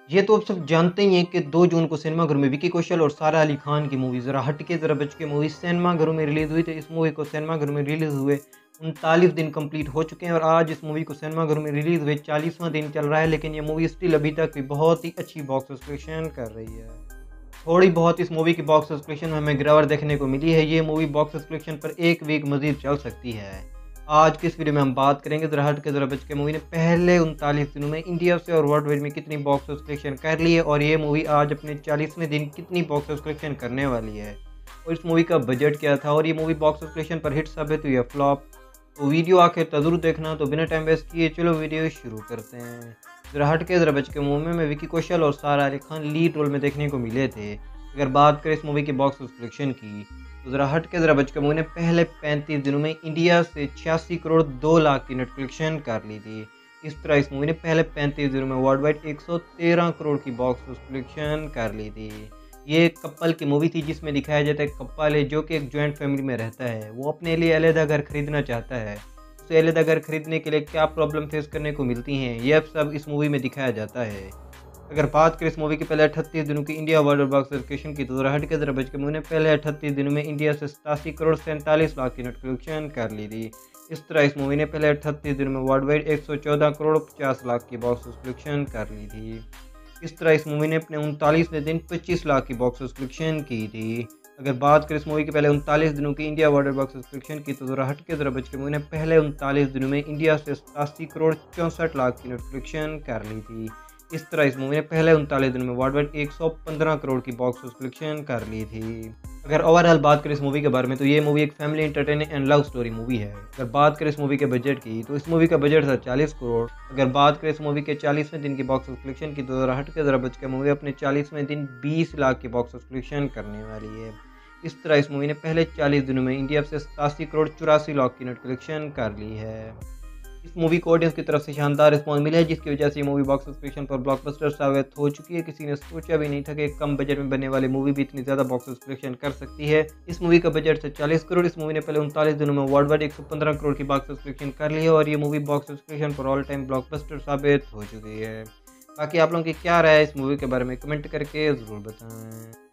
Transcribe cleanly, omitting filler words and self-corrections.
ये तो आप सब जानते ही हैं कि 2 जून को सिनेमाघरों में विकी कौशल और सारा अली खान की मूवी ज़रा हटके ज़रा बचके मूवी सिनेमाघरों में रिलीज़ हुई थी। इस मूवी को सिनेमाघरों में रिलीज़ हुए 39 दिन कंप्लीट हो चुके हैं और आज इस मूवी को सिनेमाघरों में रिलीज़ हुए 40वां दिन चल रहा है, लेकिन ये मूवी स्टिल अभी तक भी बहुत ही अच्छी बॉक्स ऑफिस कलेक्शन कर रही है। थोड़ी बहुत इस मूवी की बॉक्स ऑफिस कलेक्शन में हमें गिरावट देखने को मिली है। ये मूवी बॉक्स ऑफिस कलेक्शन पर 1 वीक मज़ीद चल सकती है। आज की इस वीडियो में हम बात करेंगे ज़रा हट के ज़रा बच के मूवी ने पहले 39 दिनों में इंडिया से और वर्ल्ड वाइड में कितनी बॉक्स ऑफिस कलेक्शन कर ली है और ये मूवी आज अपने 40वें दिन कितनी बॉक्स ऑफिस कलेक्शन करने वाली है और इस मूवी का बजट क्या था और ये मूवी बॉक्स ऑफिस कलेक्शन पर हिट साबित हुई है फ्लॉप। तो वीडियो आखिर तक जरूर देखना। तो बिना टाइम वेस्ट किए चलो वीडियो शुरू करते हैं। ज़रा हट के ज़रा बच के मूवी में विकी कौशल और सारा अली खान लीड रोल में देखने को मिले थे। अगर बात करें इस मूवी की बॉक्स ऑफिस कलेक्शन की तो ज़रा हट के ज़रा बच के मूवी ने पहले 35 दिनों में इंडिया से 86 करोड़ 2 लाख की नेट कलेक्शन कर ली थी। इस तरह इस मूवी ने पहले 35 दिनों में वर्ल्ड वाइड 113 करोड़ की बॉक्स ऑफिस कलेक्शन कर ली थी। ये एक कपल की मूवी थी जिसमें दिखाया जाता है कपल है जो कि एक जॉइंट फैमिली में रहता है। वो अपने लिए अलग घर खरीदना चाहता है। उसे अलग घर खरीदने के लिए क्या प्रॉब्लम फेस करने को मिलती हैं, यह सब इस मूवी में दिखाया जाता है। अगर बात करें इस मूवी के पहले 38 दिनों की इंडिया वर्ल्ड बॉक्स कलेक्शन की तो ज़रा हट के ज़रा बच के मूवी ने पहले 38 दिनों में इंडिया से 87 करोड़ 47 लाख की नेट कलेक्शन कर ली थी। इस तरह इस मूवी ने पहले 38 दिनों में वर्ल्ड वाइड 114 करोड़ 50 लाख की बॉक्स कलेक्शन कर ली थी। इस तरह इस मूवी ने अपने 39वें दिन 25 लाख की बॉक्स कलेक्शन की थी। अगर बात करें इस मूवी के पहले 39 दिनों की इंडिया वर्ल्ड बॉक्स कलेक्शन की तो ज़रा हट के ज़रा बच के मूवी ने पहले 39 दिनों में इंडिया से 87 करोड़ 64 लाख की नेट कलेक्शन कर ली थी। इस तरह इस मूवी ने पहले 39 दिनों में वर्ल्ड वाइड 115 करोड़ की बॉक्स ऑफिस कलेक्शन कर ली थी। अगर ओवरऑल बात करें इस मूवी के बारे में तो ये मूवी एक family entertaining and love story movie है। अगर बात करें इस मूवी के बजट की तो इस मूवी का बजट था 40 करोड़। अगर बात करें इस मूवी के 40वें दिन की बॉक्स ऑफिस कलेक्शन की तो ज़रा हट के ज़रा बच के मूवी अपने 40वें दिन 20 लाख की बॉक्स ऑफिस कलेक्शन करने वाली है। इस तरह इस मूवी ने पहले 40 दिनों में इंडिया से 87 करोड़ 84 लाख की नेट कलेक्शन कर ली है। इस मूवी को ऑडियंस की तरफ से शानदार रिस्पॉन्स मिला है जिसकी वजह से ये मूवी बॉक्स ऑफिस पर ब्लॉकबस्टर साबित हो चुकी है। किसी ने सोचा भी नहीं था कि कम बजट में बनने वाली मूवी भी इतनी ज़्यादा बॉक्स ऑफिस कलेक्शन कर सकती है। इस मूवी का बजट था 40 करोड़। इस मूवी ने पहले 39 दिनों में वर्ल्ड वाइड 115 करोड़ की बॉक्स ऑफिस कलेक्शन कर ली है और ये मूवी बॉक्स ऑफिस कलेक्शन पर ऑल टाइम ब्लॉकबस्टर साबित हो चुकी है। बाकी आप लोगों की क्या राय है इस मूवी के बारे में कमेंट करके ज़रूर बताएं।